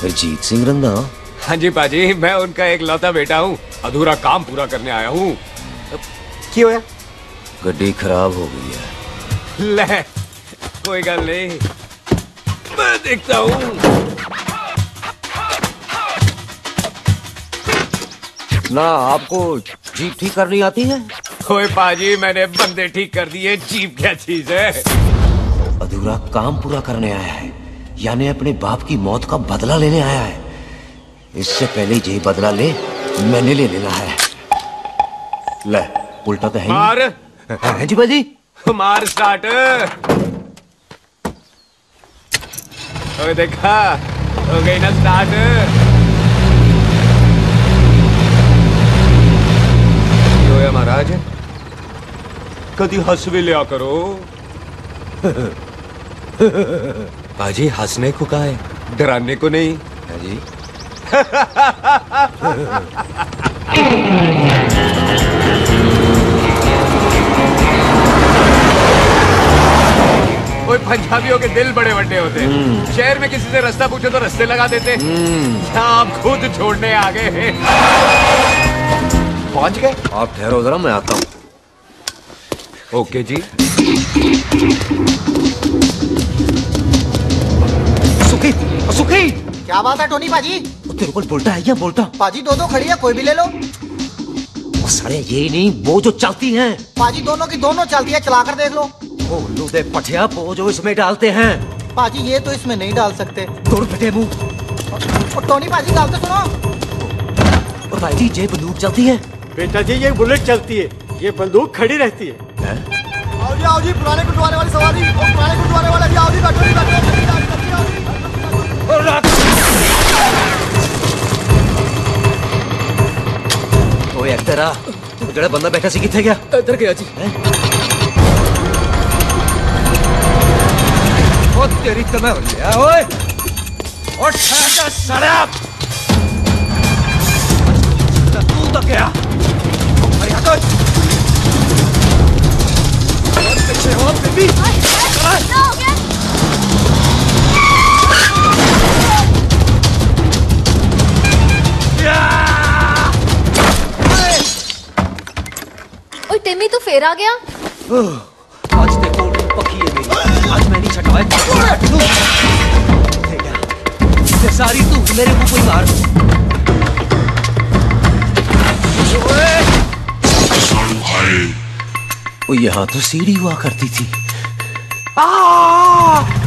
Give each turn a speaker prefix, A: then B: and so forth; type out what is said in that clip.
A: हरजीत सिंह रंधा?
B: हाँ जी पाजी, मैं उनका एक लौता बेटा हूँ। अधूरा काम पूरा करने आया हूँ। क्यों है?
A: गड्डी खराब हो गई है।
B: ले, कोई गल नहीं, मैं देखता हूँ।
A: ना आपको जीप ठीक करनी आती है?
B: ओए पाजी, मैंने बंदे ठीक कर दिए, जीप क्या चीज है?
A: अधूरा काम पूरा करने आया है, यानी अपने बाप की मौत का बदला लेने आया है। इससे पहले ये बदला ले, मैंने ले लेना है। ले, उल्टा तो है
B: मार।
A: है जी बाजी।
B: मार स्टार्ट। ओए देखा, हो गई ना स्टार्ट। होया महाराज, कभी हंस भी लिया करो। पाजी, हंसने को कहा है, डराने को नहीं है जी। कोई पंजाबियों के दिल बड़े बड़े होते हैं। शहर में किसी से रास्ता पूछो तो रास्ते लगा देते। आप खुद छोड़ने आ गए। पहुंच गए?
A: आप ठहरो जरा, मैं आता हूँ।
B: ओके जी।
A: सुखी, सुखी।
C: क्या बात है टोनी पाजी?
A: तेरे को बोलता है या बोलता?
C: पाजी दो खड़ी है, कोई भी ले लो।
A: सारे ये नहीं, वो जो चलती हैं।
C: पाजी दोनों की दोनों चलती है, चला कर देख लो।
A: वो लूदे पठिया, वो जो इसमें डालते हैं।
C: पाजी ये तो इसमें नहीं डाल सकते।
A: दूर बेटे मुंह।
C: और टोनी पाजी गाल तो सुनो।
A: और भाई जी, ये बंदूक चलती है?
D: बेटा जी, ये बुलेट चलती है, ये बंदूक खड़ी रहती है।
C: आओ जी, पुराने गुरुद्वारे वाली सवारी। पुराने गुरुद्वारे वाले भी आओ जी, बैठो जी, बैठो।
A: ओए एक्टरा, जड़ा बंदा बैठा सी किथे गया?
B: इधर गया जी।
A: ओ तेरी तमे हो लिया ओए। और ठहर सड़क। तू तो क्या? अरे हटो। और पीछे हो बेबी। क्या हो गया?
E: ओए टिमी, तू फिर आ गया?
A: आज देखो पक्की है मेरी। आज मैं नहीं छटवाए। ये सारी तू मेरे मुंह पर मार। ओ यहाँ तो सीढ़ी हुआ करती थी।